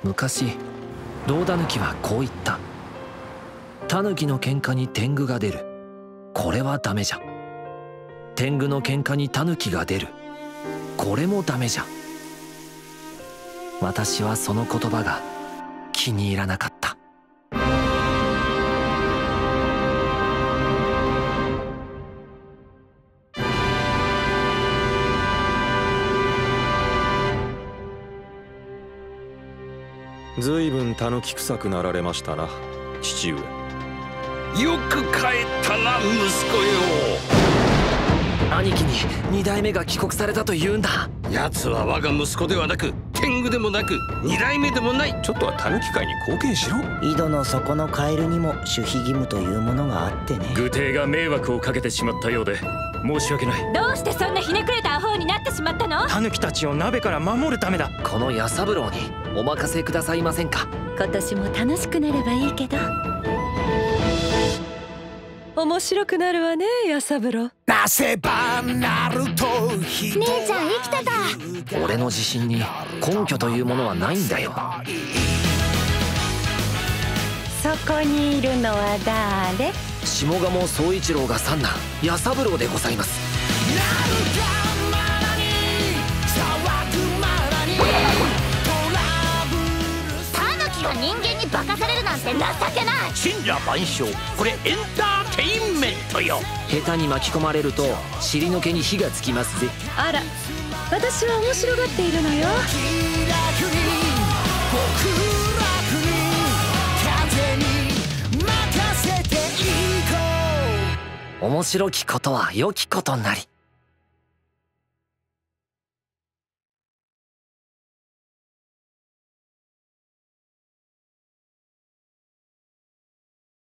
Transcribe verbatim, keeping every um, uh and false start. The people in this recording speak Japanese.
昔胴狸はこう言った。狸の喧嘩に天狗が出る。これはダメじゃ。天狗の喧嘩に狸が出る。これもダメじゃ。私はその言葉が気に入らなかった。 ずいぶんたぬき臭くなられましたな、父上。 よく帰ったな、息子よ。 兄貴に二代目が帰国されたと言うんだ。 奴は我が息子ではなく、天狗でもなく、二代目でもない。 ちょっとはたぬき会に貢献しろ。 井戸の底のカエルにも守秘義務というものがあってね。 愚帝が迷惑をかけてしまったようで申し訳ない。 どうしてそんなひねくれたアホになってしまったの？ タヌキたちを鍋から守るためだ。 この弥三郎にお任せくださいませんか。 今年も楽しくなればいいけど。面白くなるわね、弥三郎。 なせばなると姉ちゃん生きてた。 俺の自信に根拠というものはないんだよ。 そこにいるのは誰？ 下鴨宗一郎が三男弥三郎でございます。 タヌキが人間に化かされるなんて情けない。 神羅万象、これエンターテインメントよ。 下手に巻き込まれると尻の毛に火がつきますぜ。 あら、私は面白がっているのよ。 面白きことは良きことなり。